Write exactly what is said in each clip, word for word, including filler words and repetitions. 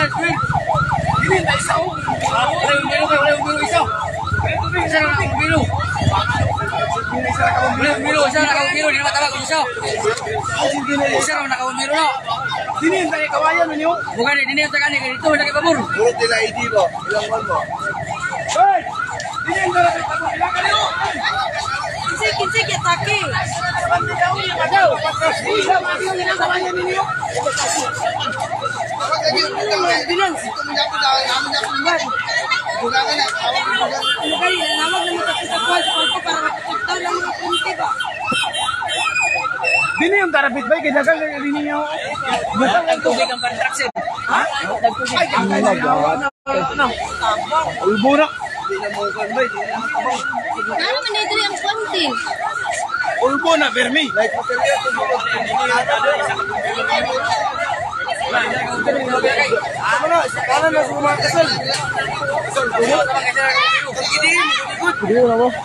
Ini tak isa oh. Wala yung bilo kayo, wala yung bilo isa. Isa na akong bilo. Wala yung bilo, isa na akong bilo, di na matawag kung isa. Isa na akong bilo na. Dini yung tayo kawayan ninyo? Bukan, dini yung tagani, ganito, wala kayo pabor. Puro nila I D mo, ilang man mo? Hoy! Dini yung tayo pabor, ilang ka niyo? Kinsik-kinsik ya taki. Bilang, ito mo niya po na, namin niya po naman. Buka ka na, tawag mo dyan. Ano kayo, nanawag na magkakita ko sa para makikita lang mga punti ba? Dini yung tarapit ba? Kinagal na dini niyo. Basta lang tubig ang contraction. Ha? Ay, ang nagawa na. Ulbo na. Hindi na mo kan ba, hindi na matabang. Ano man ito yung konti? Ulbo na, Bermi. Like material, ito mo. Ano na, isa kanan na sa mga kasal. Kasal, buho. Kagidiin, good. Hindi na mo.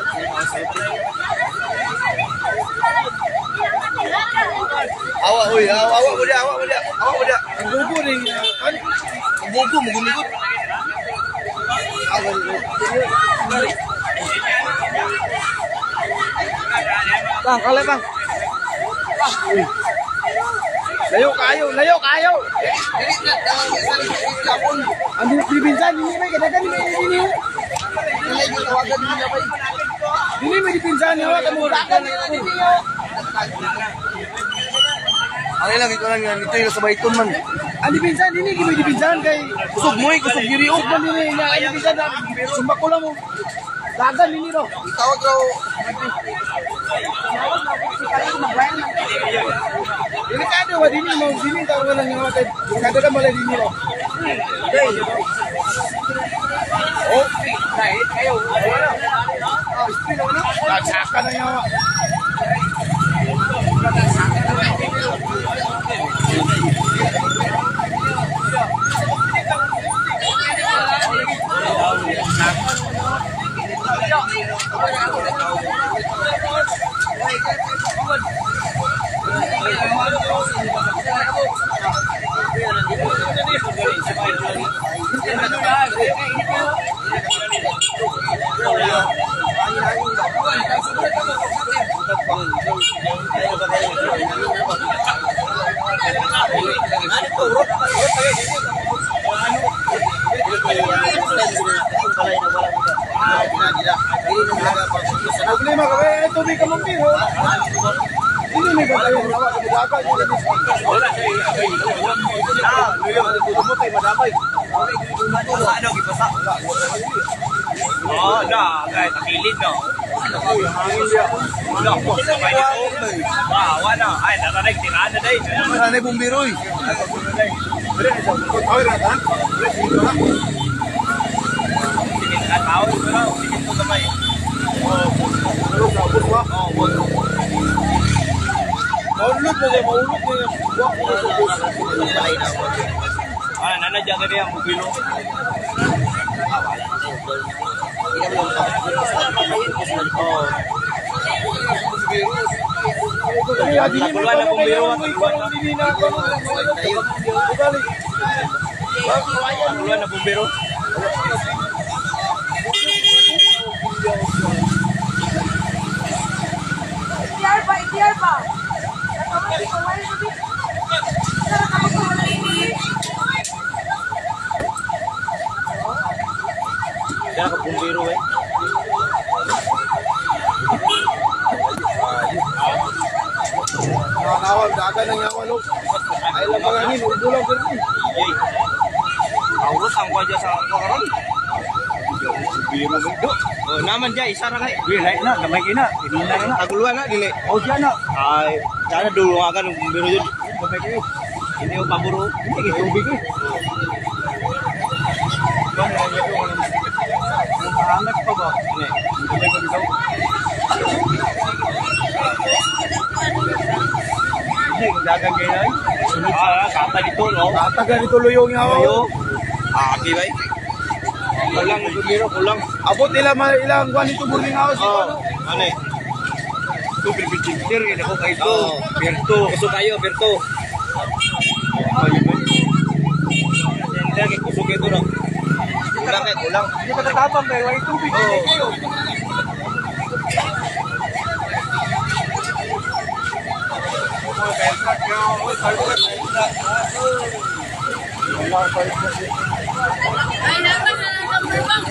Awa, uy, awa, awa mo dia, awa mo dia, awa mo dia. Ang bubo rin. Ano? Ang bugo, maguligot. Bang, kalay bang. Layo kayo, layo kayo. Andi dipinsan ini may kadagan may ini. Ini may dipinsan yo tamudakan ini yo. Ang ilang ito lang yan, ito yung sa baiton man. Andi pinsan ini may dipinsan kay Kusog mo eh, kusog diri ug man ini na andi pinsan sumbak ko lang mo. Dagan ini ro. Tawag raw. Ini kado wa dini mo dini ka wala nga matay. Kadagan malay dini ro. Oh, dahil kayo. Ah, istilo na. Saka na yawa. Problema ka eh, tubig ka mong biro. Hindi may bagay yung nawa, kamudakan yung labis. Wala siya, ah, luyo, mo tayo madamay. Ano, ipasa? Oo, na, kahit nakilid, no? Wala ko, sabay nito. Wow, ano, ay, naranig, tiraan na dahil. Sana yung bumbiroy. Sige, tao, ito na, sige po sabay. Maulog na yan, maulog na yan. Ah, nanadya ka rin ang mobilo. Naguluan na bumbiro, naguluan na. Naguluan na bumbiro. Itiar ba? Itiar ba? Nakawin ko, wala ko dito. Nakawin ko, wala ko dito. Diyan ka bumbiro eh. Nakakawag, dagan ng yawalo. Ay lang mga nin, ubulang ka rin. Yay. Awas ang kwa dyan sa kakaroon. Bumbiro mo ito. Oh, naman dyan, isa na kayo. Bilay na, gamay ina. Inina na. Taguluan na, dili. O siya na. Ay, sana dulo nga ka ng bumbiro yun. Gamay kayo. Hindi yung paburo. Hindi, tubig eh. Ang pahangat pa ba? Hindi. Gamay ka bitaw. Hindi, dagan kayo na eh. Ah, kata dito, no? Tataga nito luyong yawa. Ayo. Ah, okay ba? Kulang, bumbiro, kulang. Abot nila ma- ilang buwan ito burning house. Oh, ano eh? Ito, pinipinchir, yun ako kayo ito. Oh, Berto. Gusto kayo, Berto. Ayun ba? Hindi, kay kusog ito no. Kulang kay kulang. Hindi pa tatabang dahil may tubig. Oo. Kayo. Ay, dapat na ng number box.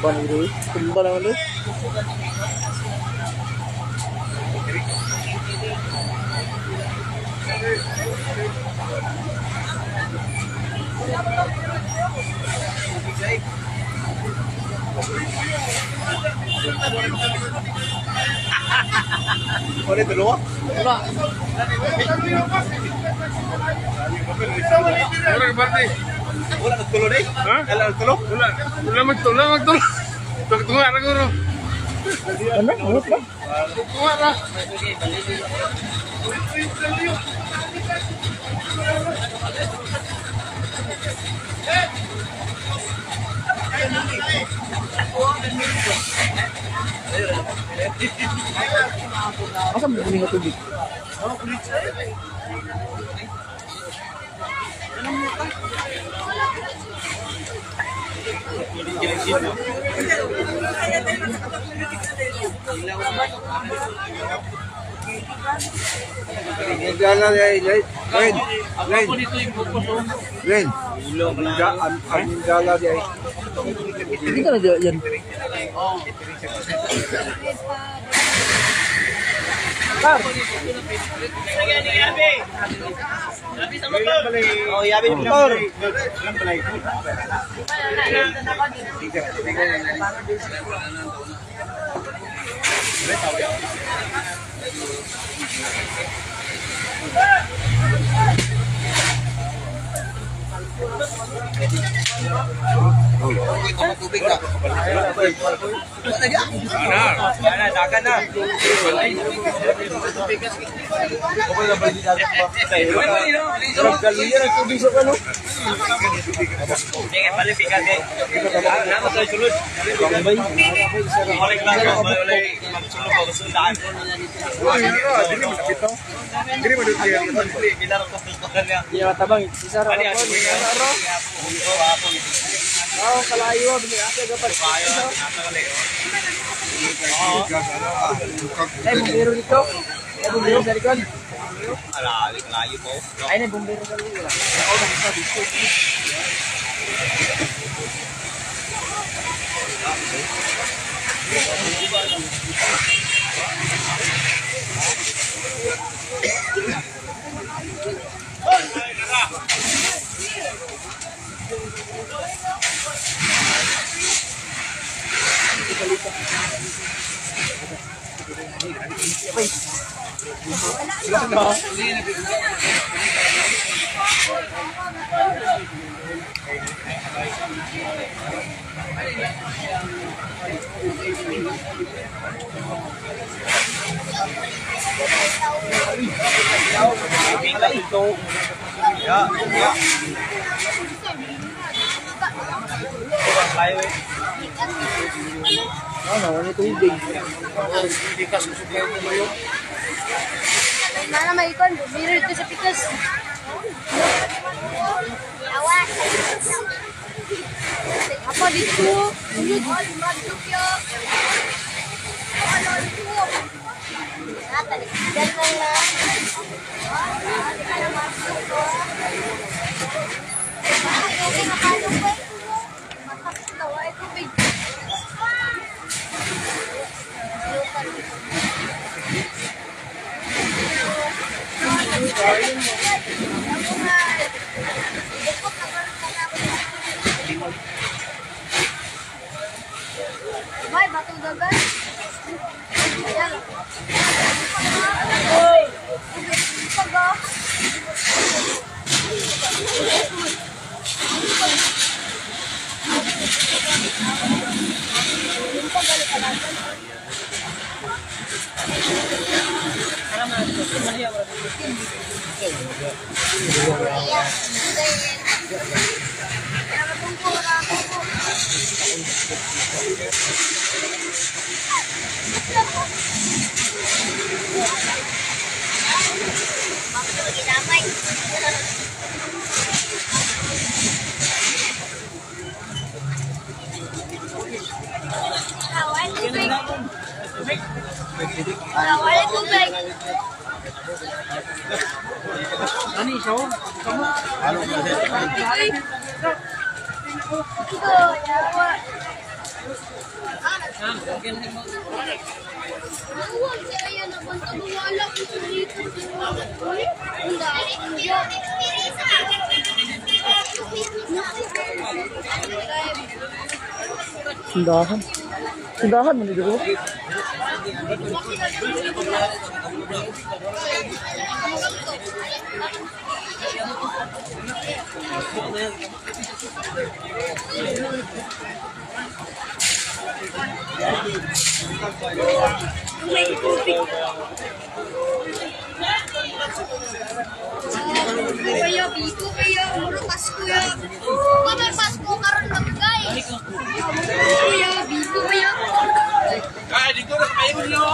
Tumba na ito. Tumba naman ito. Ano ito, luwa? Wala. Wala berarti. Wala nagtulo na eh? Ha? Wala nagtulo? Wala. Wala magtulo, magtulo. Tugtunga na guro. Ano? Ano ba? Tugtunga na. Asa mo kuning tubig? Jalan ya, Len. Len. Len. Len. Amin jalan ya. Hindi ka na dyan. Oh, yabi ni motor. Ana, dagan na. Sige, palipikan eh. Ano sa sulod? Balik lang, balik magsulod ko sundan. Dili mo dito ya. Bilar ko sa niya. Iya, tabang. Isa ra. Ano yan? Oh, kalayo, bumi ate gapat. Eh, bumbero dito. Eh, bumbero dari kon. Alalim, layo po. Ay, na bumbero kali wala. Ako na sa dito. Ya, ya. Layo eh. Ano, ano tubig? Mana may ikon, bumiro ito sa pikas. Awas. Apa dito? Ulod. Magdupyo. Ano dito? Natalik. Diyan lang na. Ay, nakalo ko. Matapos daw ay tubig. May batong dagat. Ayan. Oy. Pago. Wala tubig. Ano isaw? Kamu? Ito, yawa. Tindahan. Tindahan man dito. Kaya bigo kaya muro Pasko ya. Kami Pasko karon magkay. Kaya bigo kaya. Kaya dito na kayo niyo.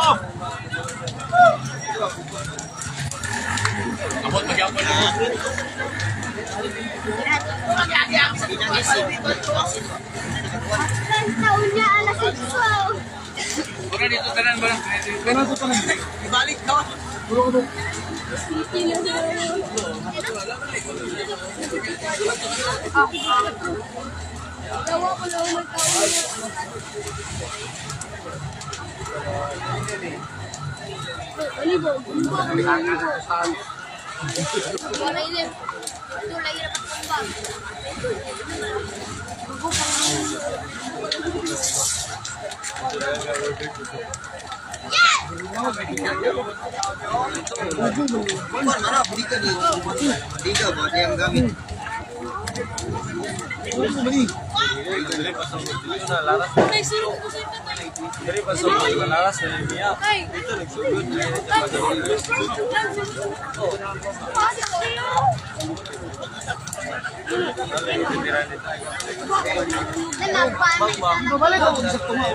Abot magyapon na. Taon niya alas ito. Ora dito tanan ba? Kana to tanan. Ibalik ka. Puro ko. Dawa ko lang magtaon. Ano ba? Ano ba? Wala ini. Ito lagi dapat tumbang. Mana berikan ni? Tiga buat yang kami. Dari pasal laras dari dia. Itu nagsugod. Balik ako sa tumawa.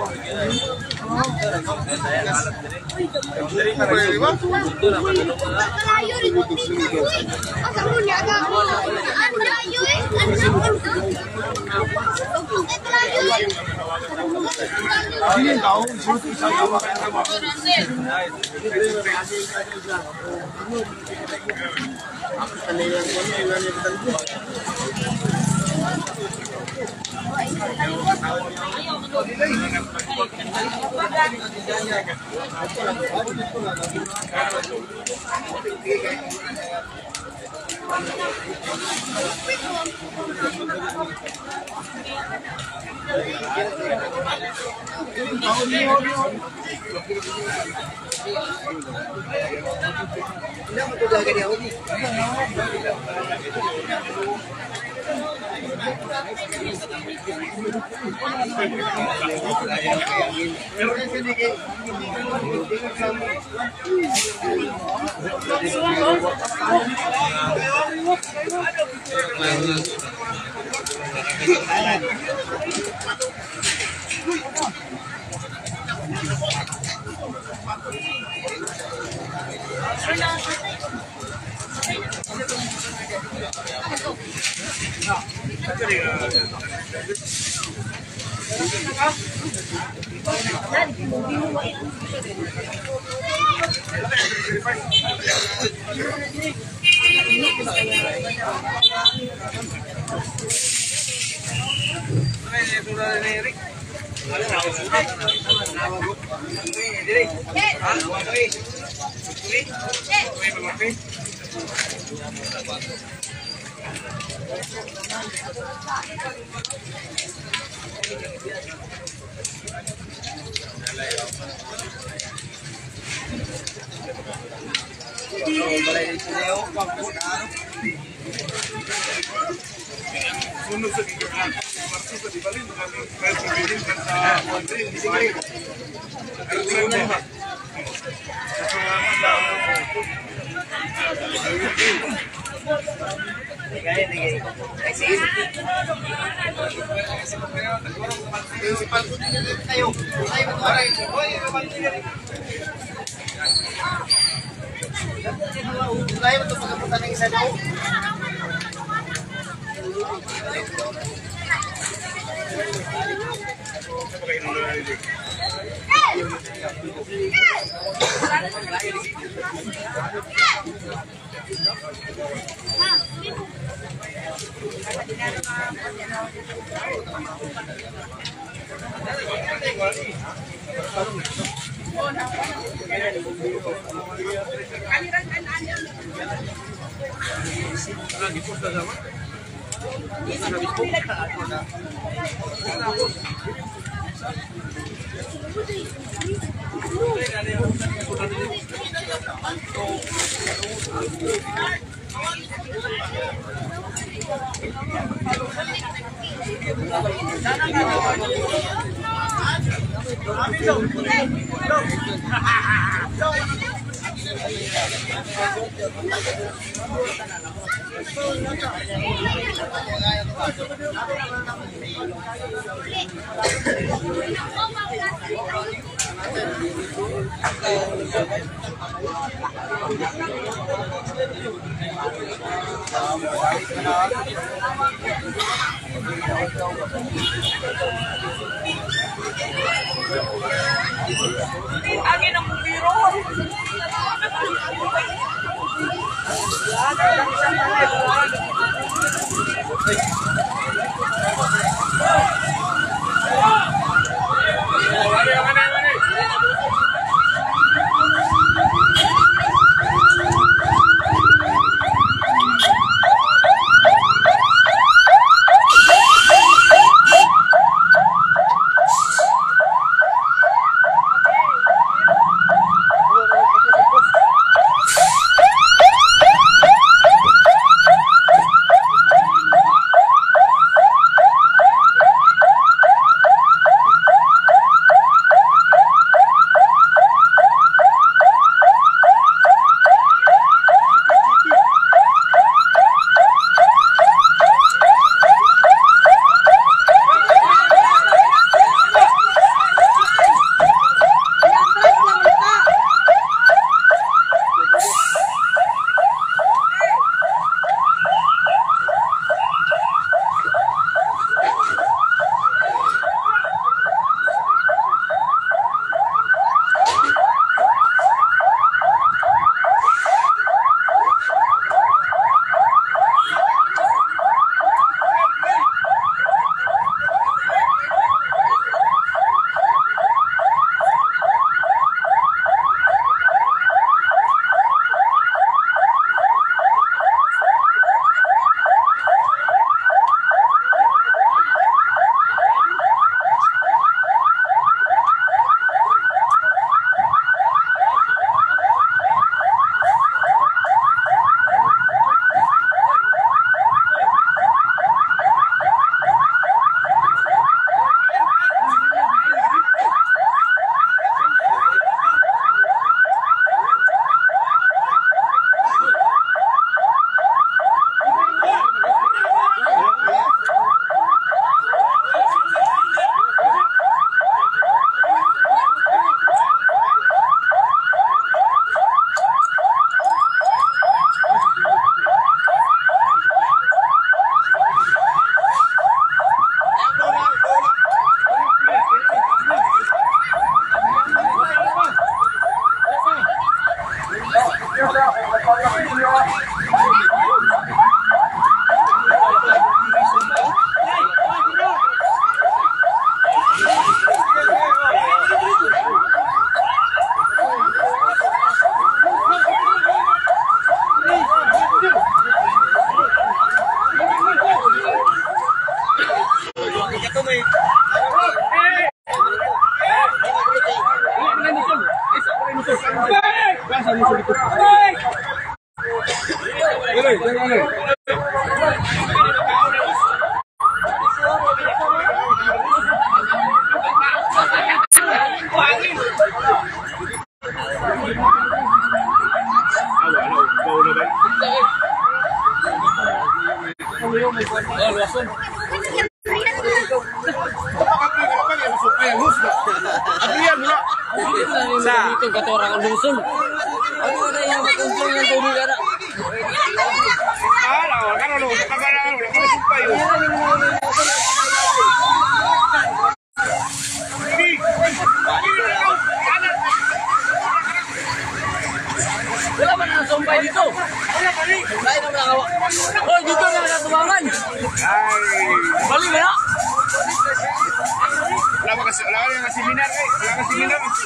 Kalayo rin yung tingin ko eh. Ang sabi niya ka ako. Ang layo eh. Ang sabi ko. Ang kalayo eh. Sini kau, suruh isa yawa kaya nama. Lain untuk pengamputan yang isa daw. Ah, Lagi posta sama. Angin ang biro. Sa itu kata orang dusun. Aku ada yang berkumpul yang tadi ada. Ah, kan lo, kamera lo, kalau sumpah yo. Wala man ang sumpay dito. Wala balik. Lain ang mga awak. Oh, dito na nakatubangan. Ay. Balik na. Wala ka kasi, wala ka nga seminar eh. Wala ka seminar.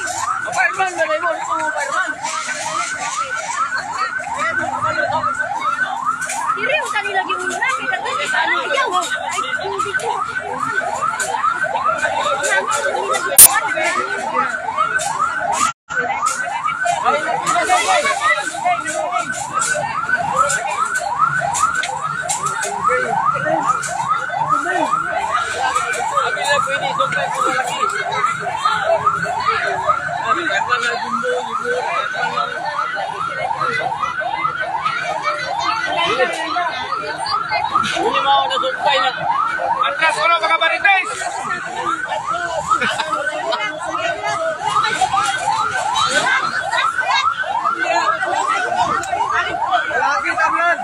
Ini mau ada sukai na. Andres, wala mga barites. Lagi tabihan.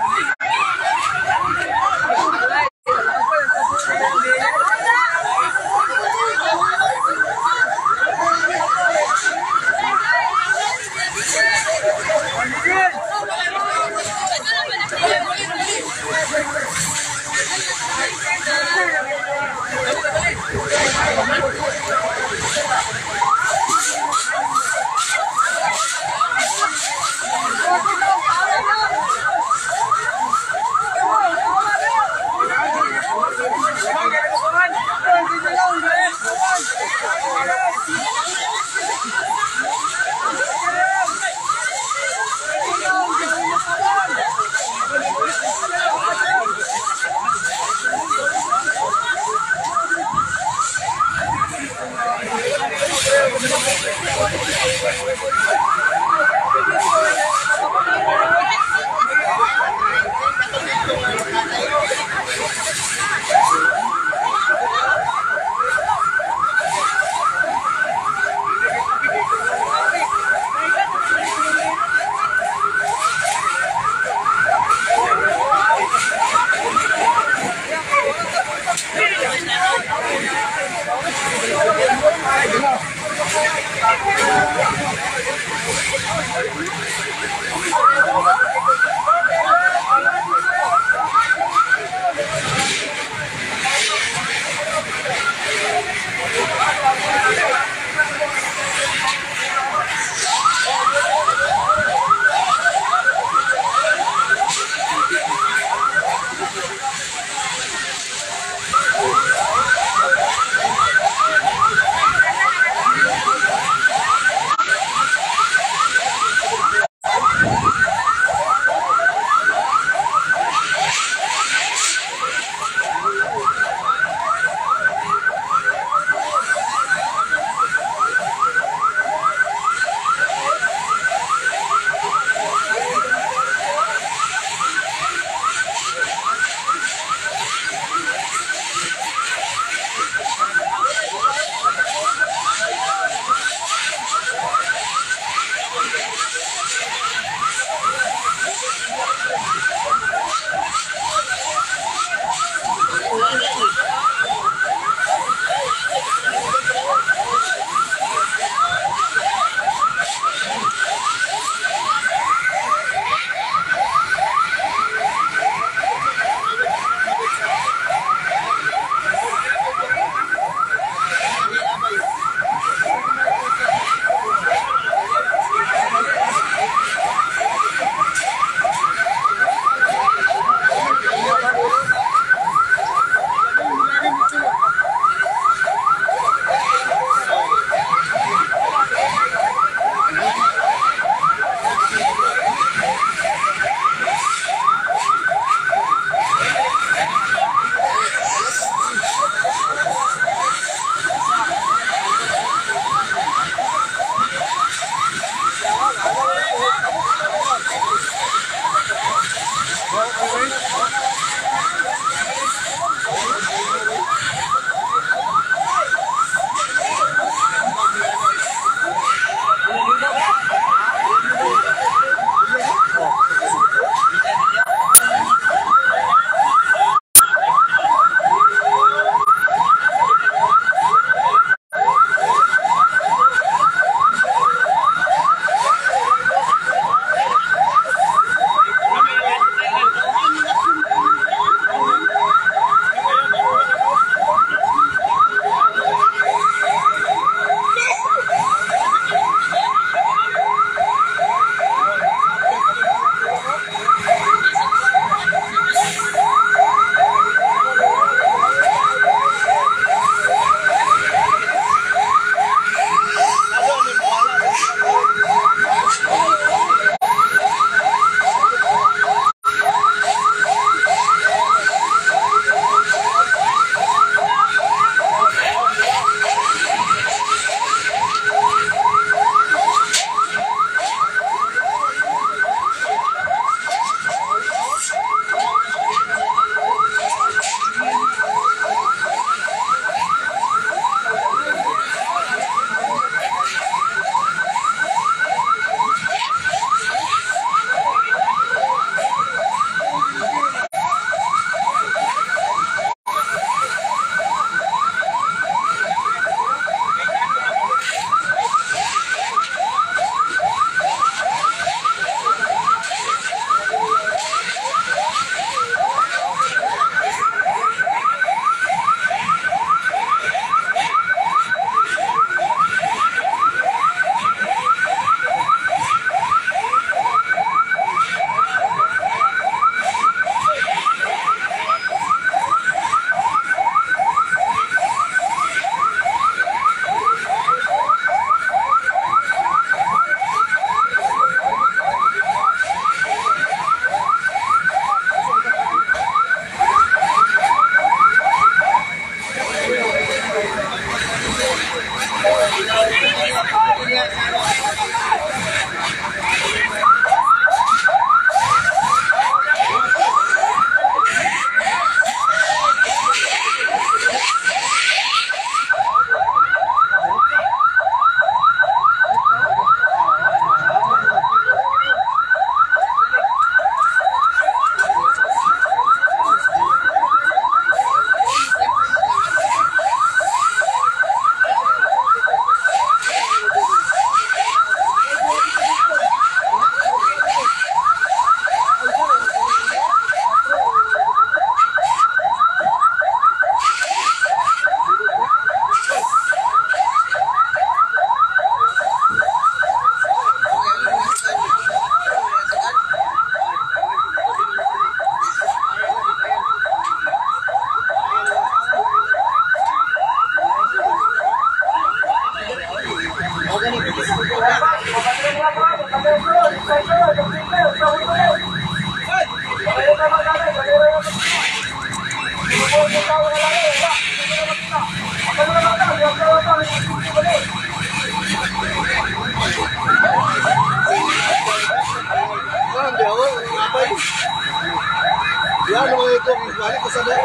Ya, no itu balik ke sana.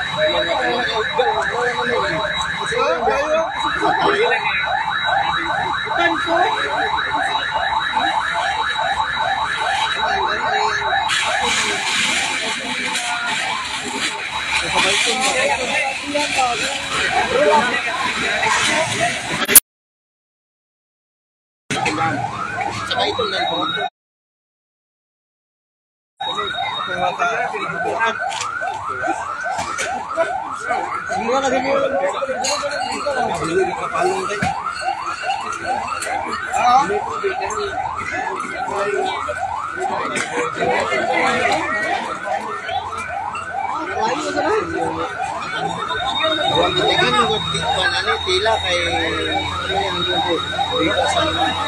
Bukan kok. Sabay itu dan semua lagi mau kapalong kayo. Ah. Buat kan buat banane tila kay ano yang dito dito sa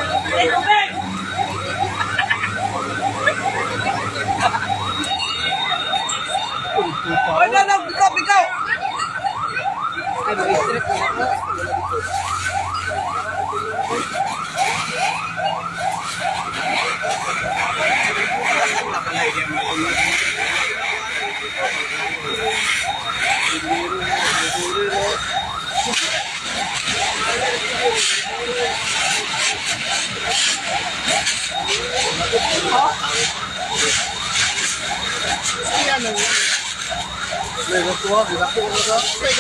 Ay, na, na, pick-up, pick-up! Ay, mag-strip na ako. Lego tua, gerak tu juga.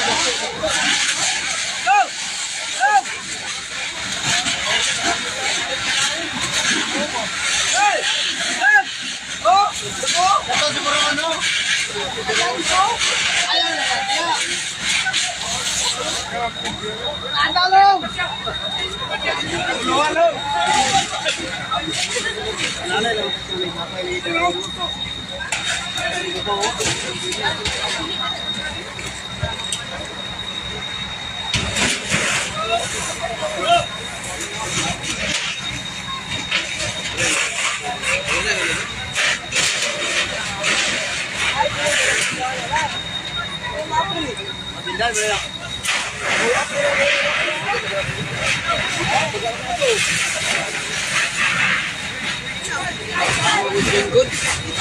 Go! Go! Hey! Hey! Oh! Oh! Kata siguro ano? Ayaw na kaya. Ada lo. Ano? Nanay lo. Tinggal berapa? Good.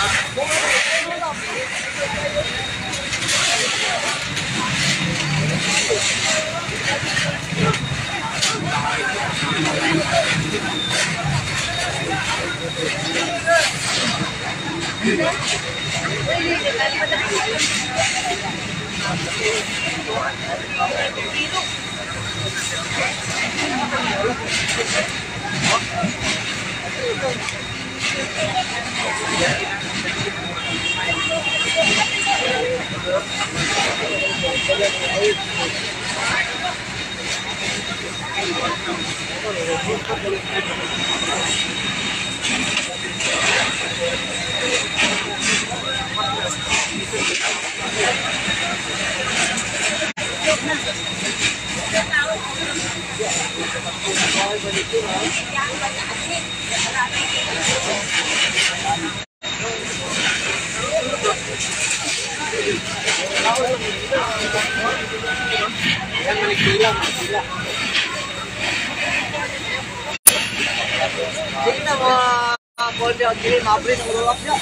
Sige na mga konti ang gilin, mabri ng ulap niya.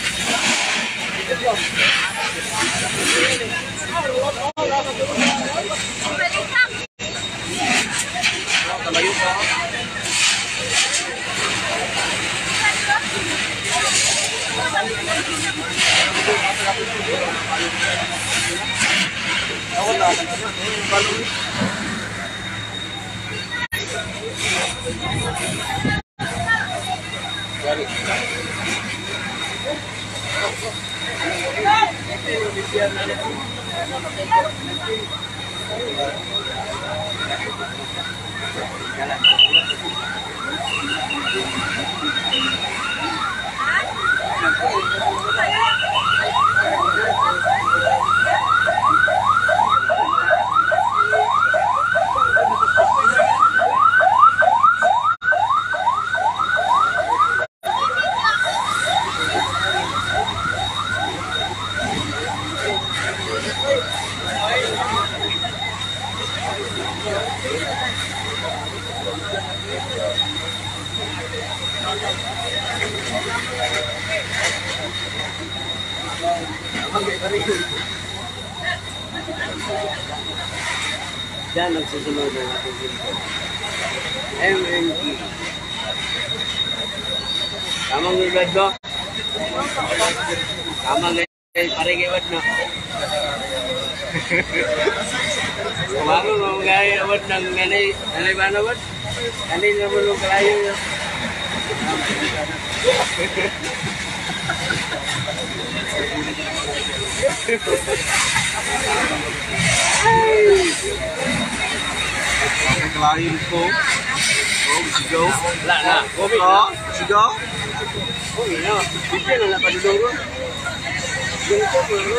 Talayo pa. Wala na. Diyan nagsusunod ang ating dito. M M G. Tamang ibad ko. Tamang ibad. Paring ibad no. Kemarin mau gaya ibad ng ganay. Ganay ba na ibad? Ganay na mo nung kalayo nyo. Oke, kelahin ko. Oh, sigaw. Wala na. Kobe Oh, na. sigaw. Kobe na. Bisa na lang padudong ko. Ganito ko rin.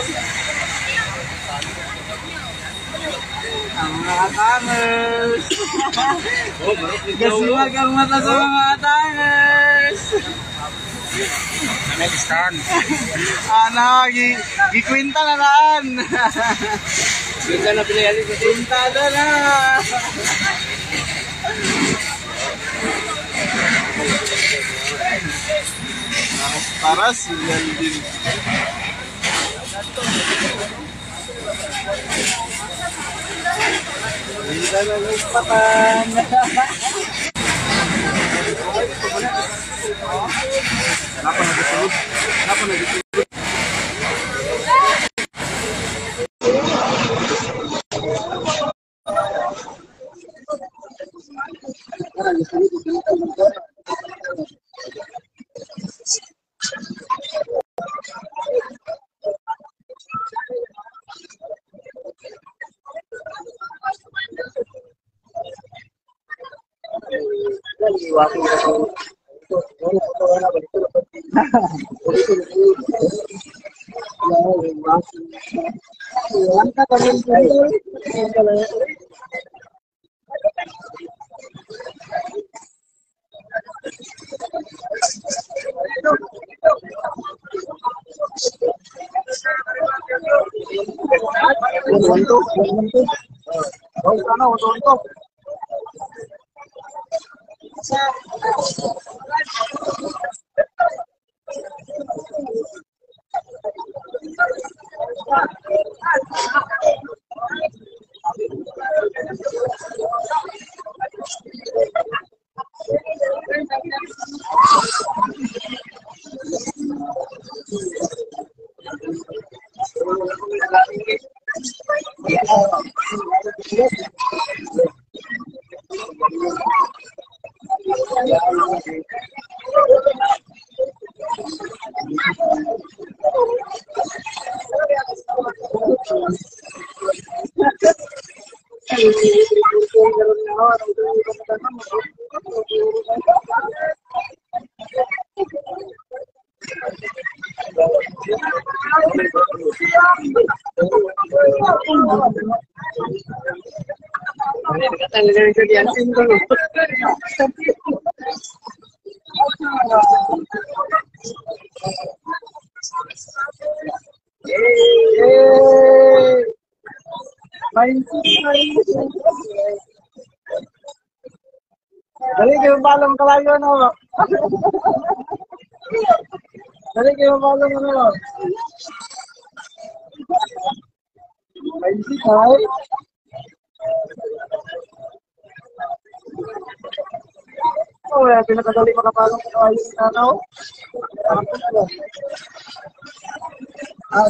Ang mga tangers. Oh, marap ni Gasiwag ang mata sa mga tangers. Next kan. Ano, gi gikwinta na naan. Bisa na pilihan ko. Kwinta na na. Paras, yan din. Hindi na nagpatan. Kenapa nagsusunod? Kenapa nagsusunod? Untuk, untuk, oh sana untuk untuk. Dali kayo balong kalayo no. Dali kayo balong no. Ay si kay. Oh, ya pinakadali makapalong kalayo na no. Ah,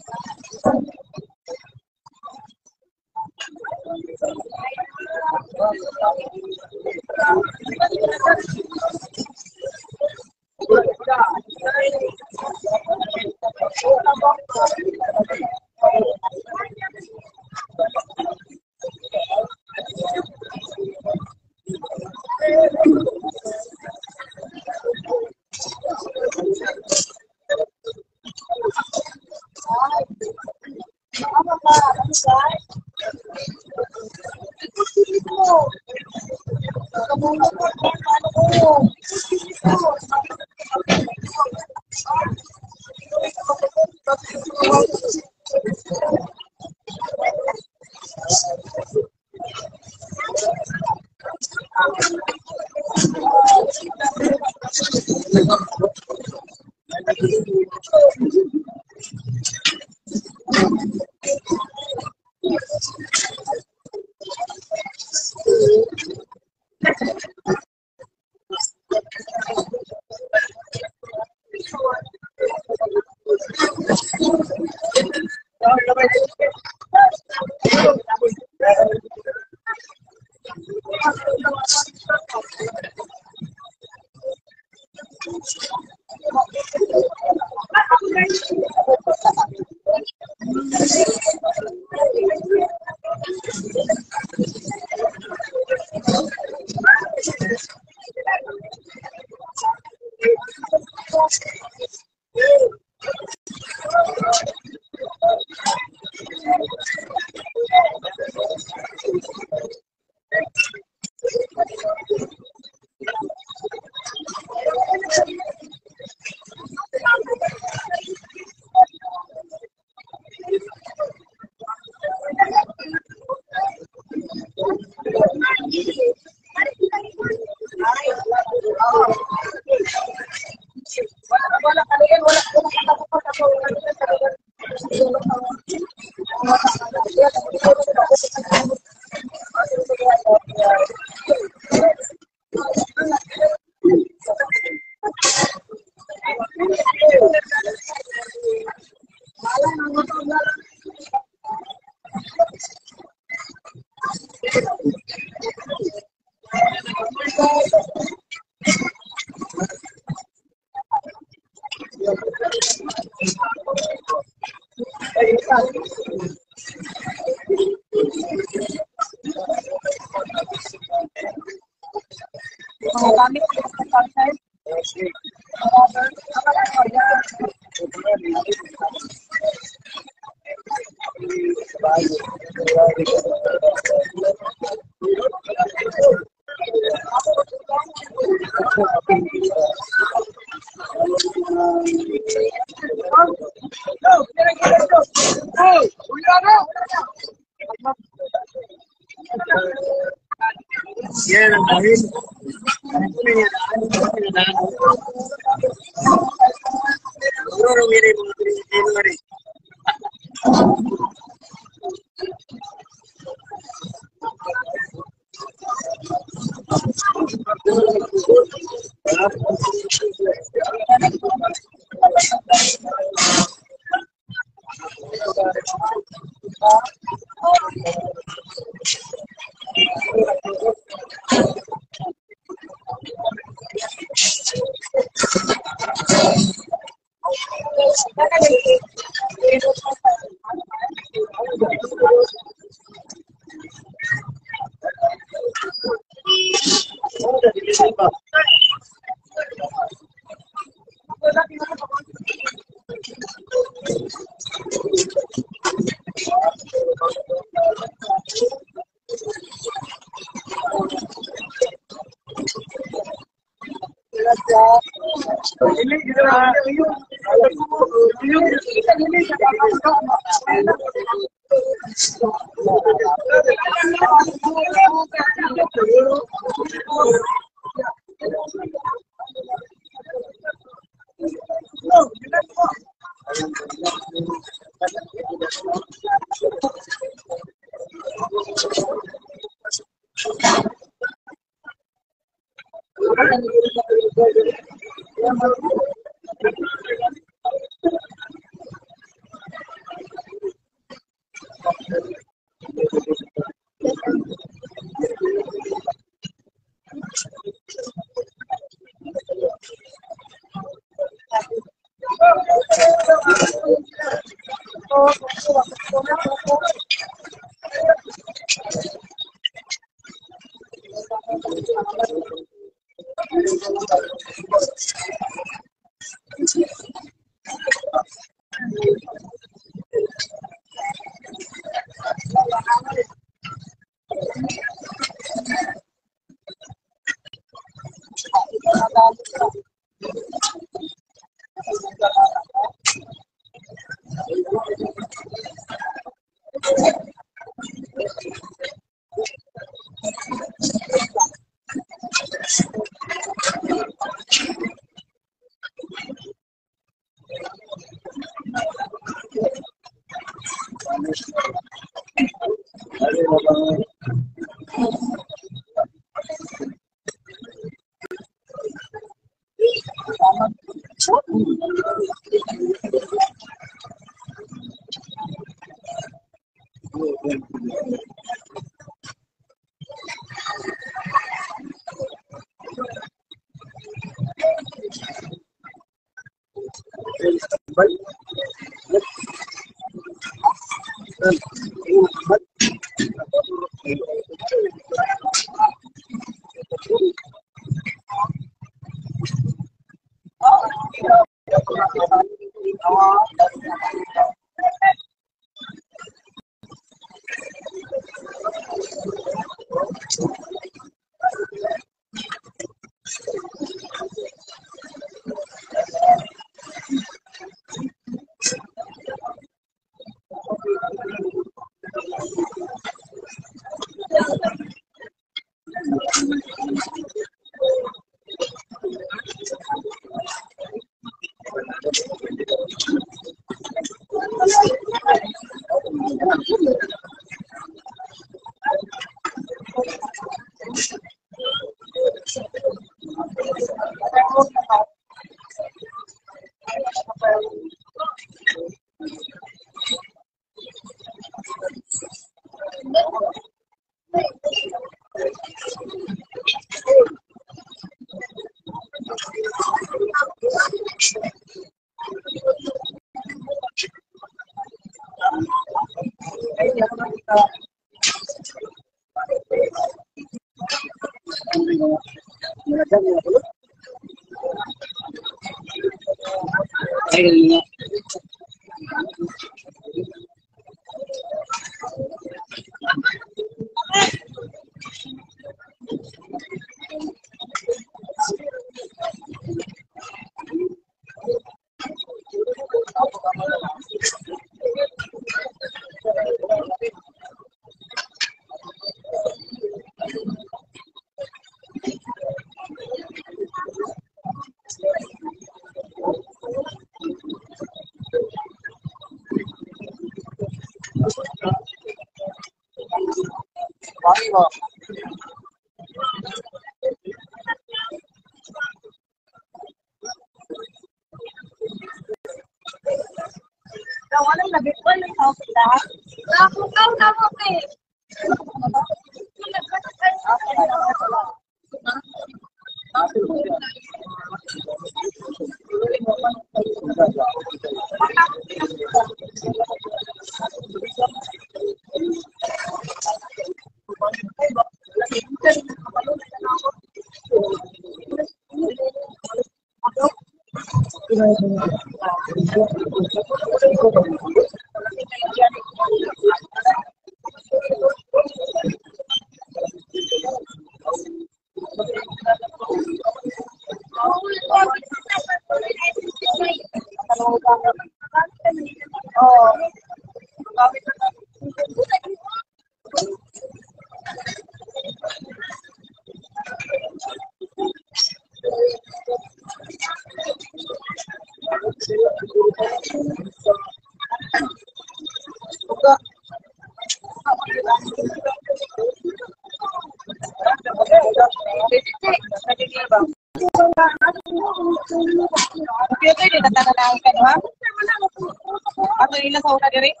Okay, dito tatanawin ka, ha? Ato ilang sa una diri?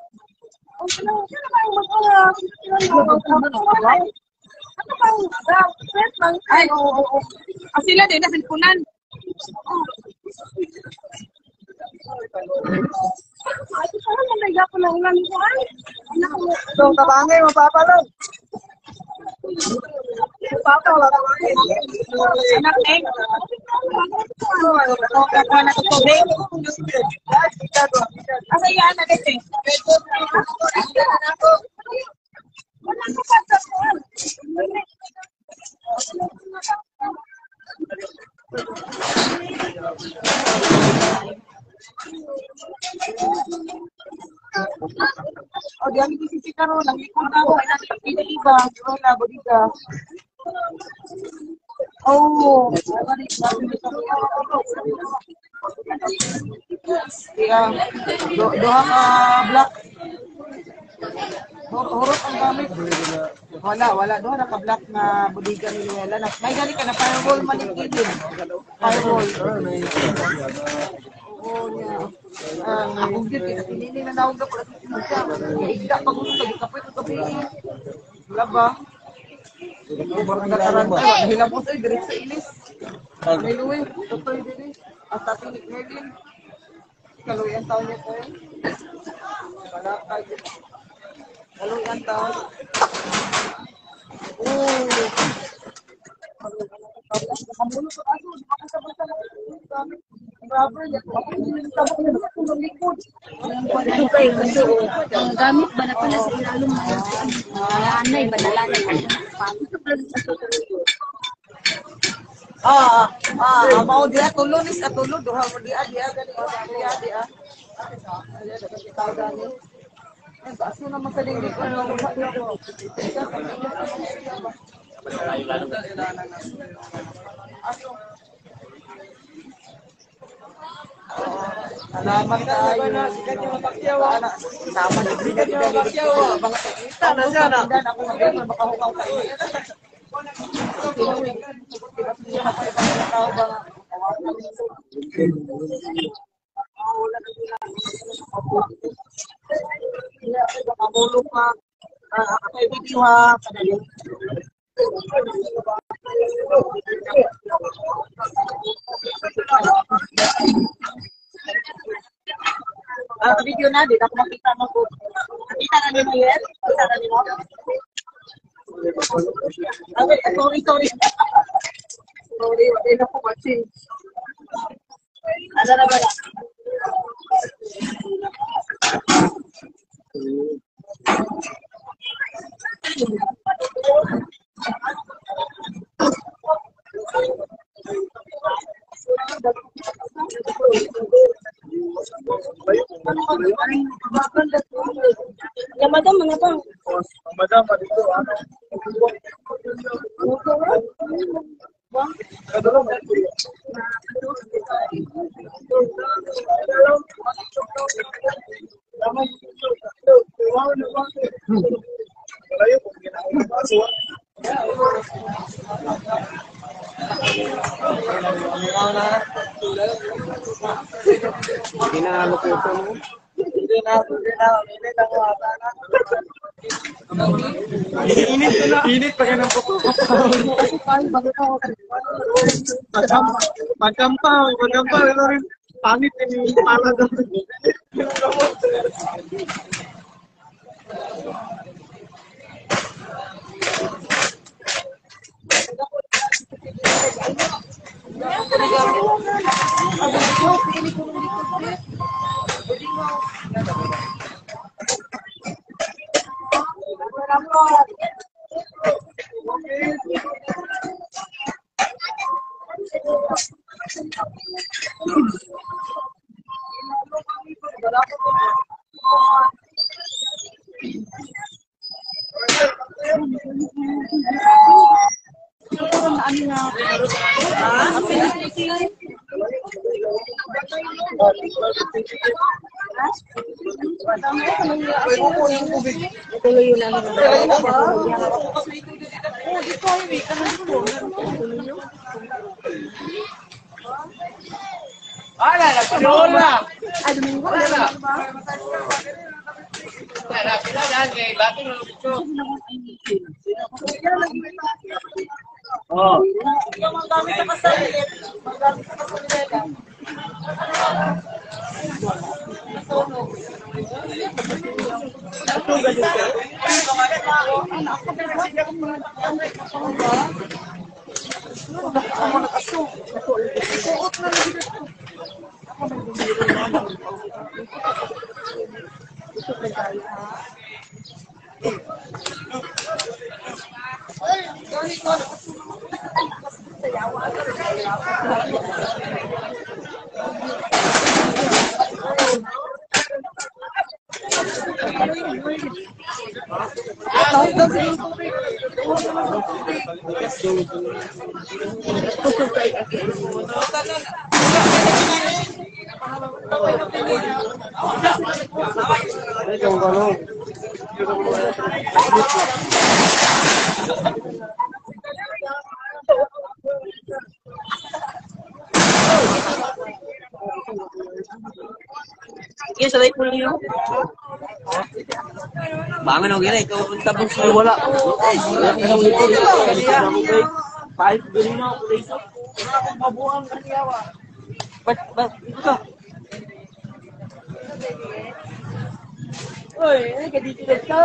Ay, oo, oo. Ang sila din na silpunan. So, kabangay, mapapalaw. Mapapalaw. Anak eh. Kakakuha na ito tubig. Asa yan na dito eh. O, di ang isisi ka ron. Ang ikon na ko. Ay, nakikinig ba? Wala, bodega. Oh, yeah. Do doha ka black. Hurot ang gamit. Wala, wala. Doha na ka black na bodega ni Luella. May gali ka na firewall manikidin. Firewall. Oo niya. Ang akong giti. Pinili na naog na pala. Igda pa kung sa kapit o kapit. Wala ba? Nahilap mo sa'yo, direct sa ilis. May luwi, tutoy din eh. At tatinik na din. Kaluwi ang taon niya tayo. Wala tayo. Kaluwi ang taon. Oo. Kamulo ko ako. Makasabasa na kami. Rubber, ako yung tabak na naman kung likod. Ang gamit ba na pala sa ilalong mga anay ba nalanay ko Ah, ah, mau dia tulo ni sa tulo duha mo dia dia gani dia dia. Dia dapat kita gani. Eh, baso naman sa dingding ko no. Alamat tayo na sikat yung mapakyawa. Sama ni sikat yung mapakyawa. Mga kita na siya na. Ako mag makahukaw ka ini. Makabulog ka. Kay video ha. Ah, video na din ako makita mo po. Nakita na niyo yan? Nakita na niyo? Okay, sorry, sorry. Sorry, wala na po matching. Ada na ba na? Ya madam, mengapa? Madam, dito ano? Kinalukito mo. Hindi na, hindi na, hindi na ako ata na. Init na. Init pa yan ang puto. Magkampaw, magkampaw. Ito rin, pangit yung pala doon. Wala na, panoon na. Wala na. Wala, pinadaan kay bakit mo gusto? Oh. Yung mga gamit sa kasalit, mga gamit sa kasalit. Yes, sabay po niyo. Bangan ako gina, ikaw punta mo sa Wala. Five din mo ako dito. Wala akong mabuang kaniyawa. Ba't, ba't, ito ka? Uy, ano ka dito ka?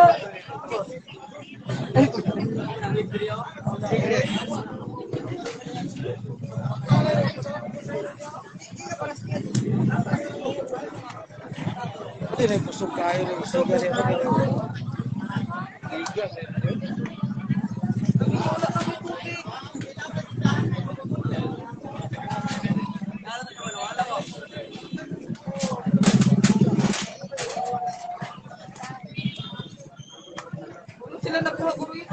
Hindi na kusog kayo ng kusog kasi Sila nakuha ko rin.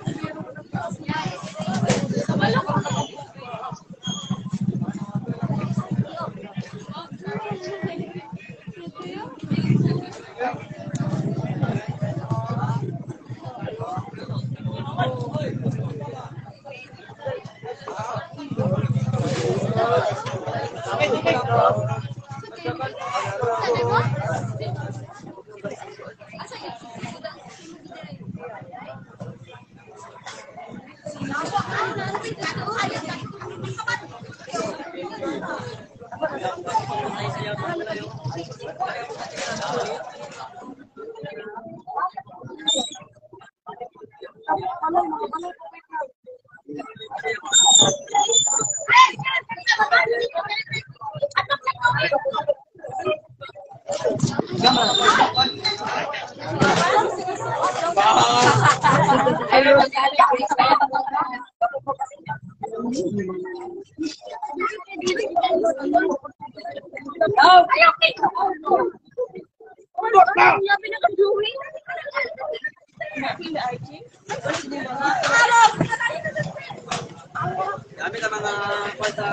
Kami na mga kwenta.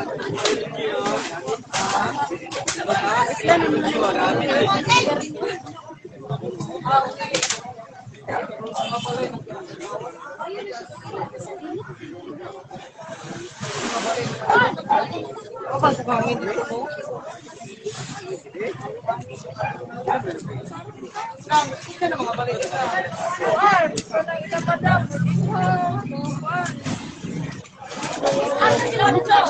Apa sa pangin dito mo? Nang, ito na mga balik. Juan, sana ina padam. Juan. Ano sila dito?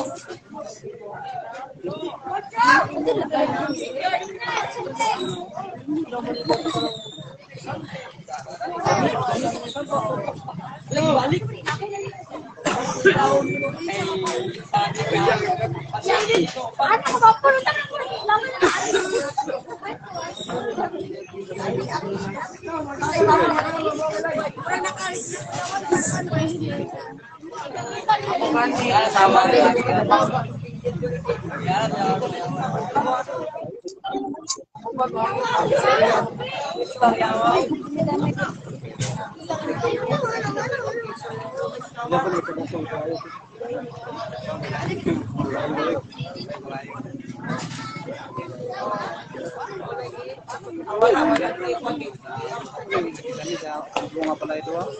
Balik. Ano ko ba? Puro tanong ko. Laman na. Bunga pala ito ah.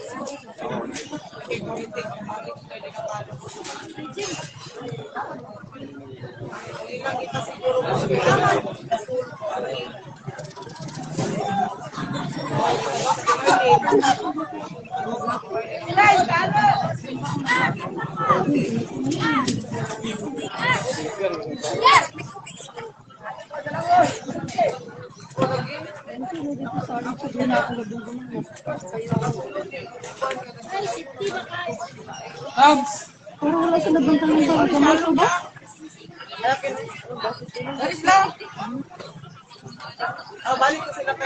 Alis lang. Ah, balik ko sila.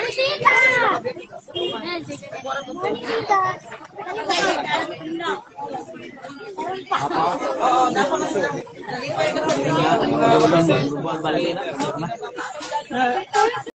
Oo, dapat na sila. Balik na.